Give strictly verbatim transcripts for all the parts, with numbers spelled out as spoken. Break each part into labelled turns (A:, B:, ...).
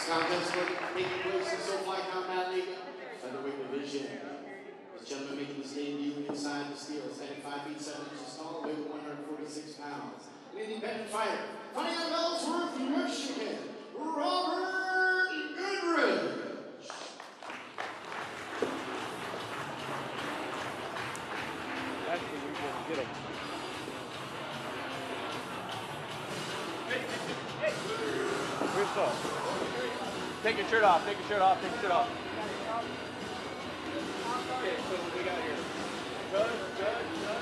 A: Contest taking place in SoFly Combat League, featherweight division. This gentleman making his debut inside the steel, standing five feet seven inches tall, weighing one hundred forty-six pounds. An independent fighter, fighting out of Ellsworth, Michigan, Robert Goodrich.
B: Actually, we just get him. Hey, hey, hey. Where's up? Take your shirt off, take your shirt off, take your shirt off. Okay, so what we got here? Judge, judge, judge.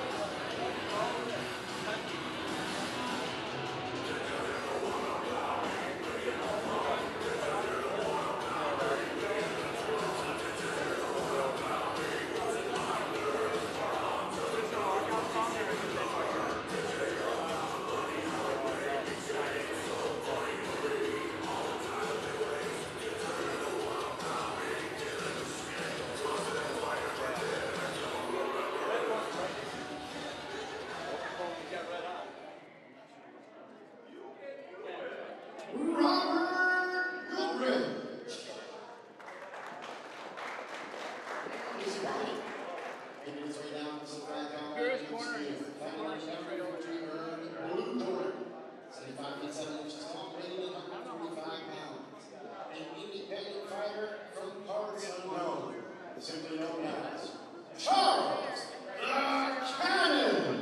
A: Simply known as Charles the Cannon.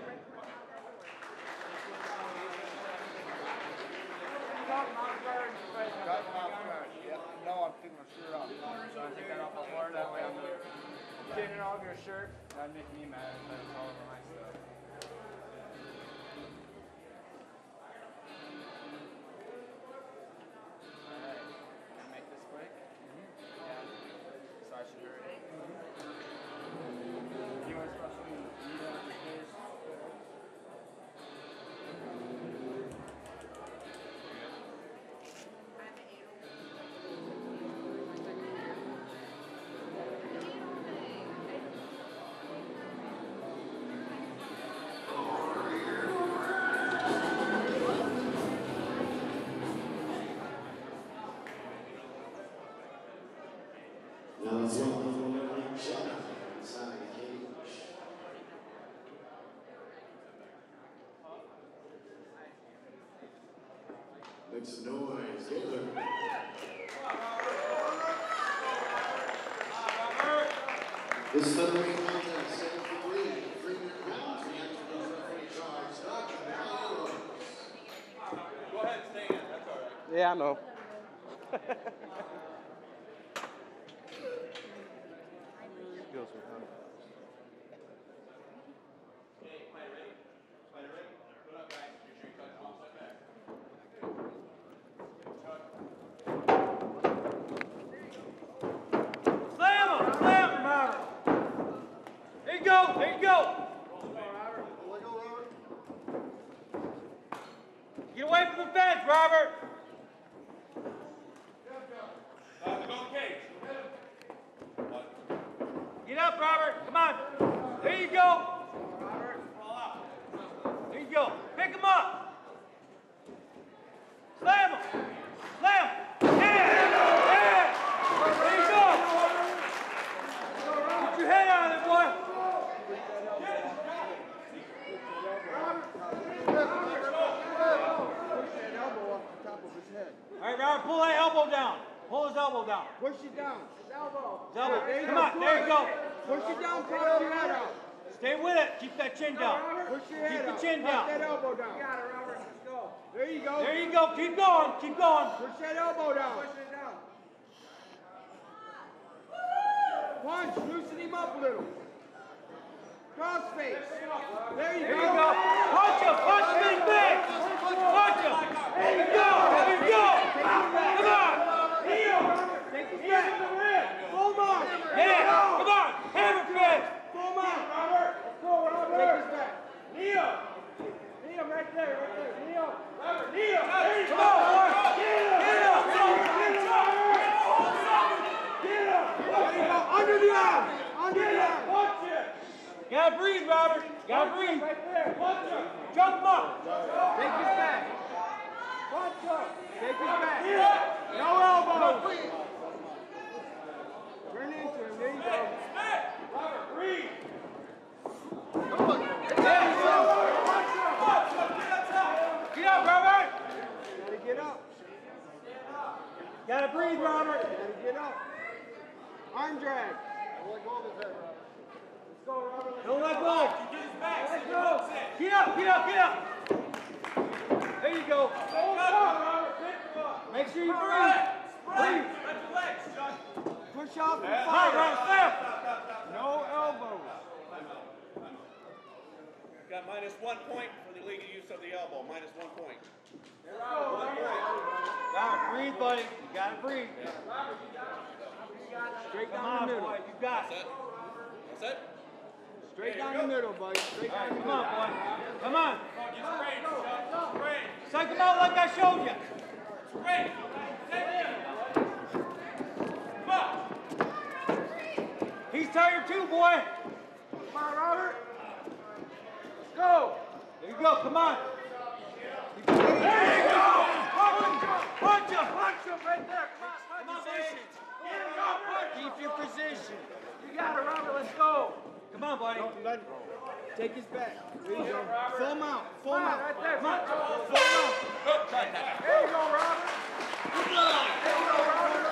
B: Got him off guard. Yep. No, I'm taking my shirt off. So I take that off the floor. That way I'm getting it off your shirt. That'd make me mad if that's all over my stuff. Alright. Can I make this quick? Mm-hmm. Yeah. So I should hurry. Mm-hmm. You want to supposed to be needle on your face?
A: Now let's welcome the ring shot inside the cage. Make some noise, Goodrich. This featherweight contest, seven for three, three minute rounds. The attendees referee charge, Doctor
B: Go ahead, stay in. That's all right.
C: Yeah, I know. Feels good, huh?
B: Hey, fight ready? Fight ready? Put up, guys. Make sure you cut the offside back. Slam him! Slam him, Robert! There you go! There you go! Get away from the fence, Robert! Uh, go cage. Get up, Robert. Come on. There you go. Robert, fall out. There you go. Pick him up. Slam him. Slam him. Yeah. Yeah. There you go. Put your head on it, boy. All right, Robert, pull that elbow down. Pull his elbow down.
D: Push it down. His elbow.
B: His elbow.
D: There
B: Come on, there you go.
D: Push it down, take your head out.
B: Stay with it. Keep that chin down.
D: Push your head
B: Keep
D: out.
B: the chin
D: Put
B: down.
D: that elbow down. You got it, Robert. Let's go. There you go.
B: There you go. Keep going. Keep going.
D: Push that elbow down. Push it down. Punch. Loosen him up a little. Cross face. There you
B: There
D: go.
B: you go. Punch him. Punch him in the face. Punch him. There you go. There you go. Come on.
D: Take his back. Full mark.
B: Yeah. Come on. Hammer fist.
D: Full mark. Robert. Let's go, Robert. Take his back. Kneel. Kneel right there. Right there. Kneel. Robert. Kneel. There you
B: Come
D: go.
B: on, boy.
D: Get him.
B: Get him.
D: Get him, Robert. Get him. There you go. Under the arm. Under the arm. Punch it.
B: Gotta breathe, Robert. Gotta breathe.
D: Right there. Punch him.
B: Jump him up.
D: Take his back. Punch Take his back. No elbows. Turn into him. There you go. Robert, breathe. There you go. Get up, Robert. Gotta get up. Gotta breathe, Robert. Gotta get up. Arm drag. Let's go, Robert. Don't let go. Let go. Get up, get up, get up. There you go. Make sure you breathe. Breathe. Push off and fire. No elbows.
E: Got minus one point for the illegal use of the elbow. Minus one point.
D: One point. Robert, breathe, buddy. You gotta breathe. Straight down the middle. You got it.
E: That's it?
D: Straight down the middle, buddy. Straight down the middle. Come on, boy. Come on. Psych him out like I showed you. He's tired too, boy. Come on, Robert. Let's go. There you go. Come on. There you go. Punch him. Punch him. Punch him right there. Come on. Come on, position. Keep your position. You got it, Robert. Let's go. Come on, buddy. Don't let him. Take his back. There you go. Full mount. Full mount. Right there. Come on. Full mount. There you go, Robert. There you go, Robert.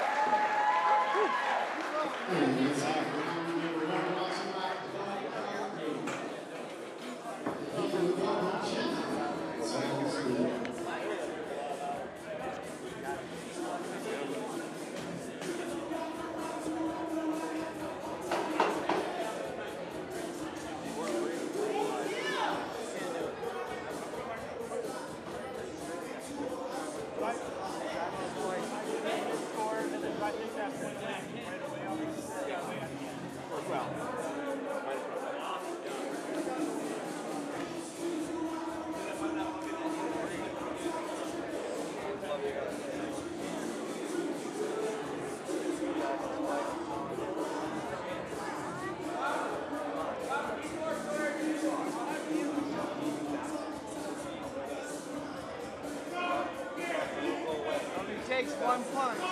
D: Takes one punch.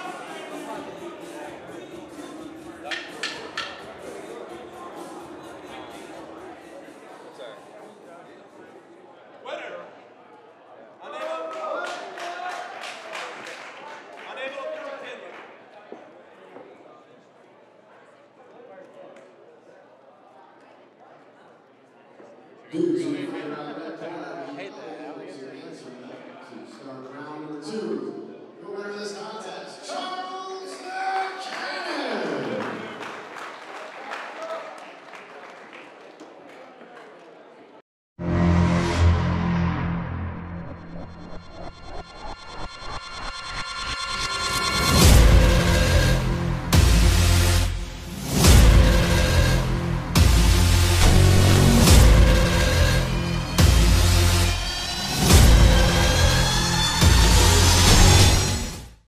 E: Winner. Unable. Unable to continue.
A: Goodrich.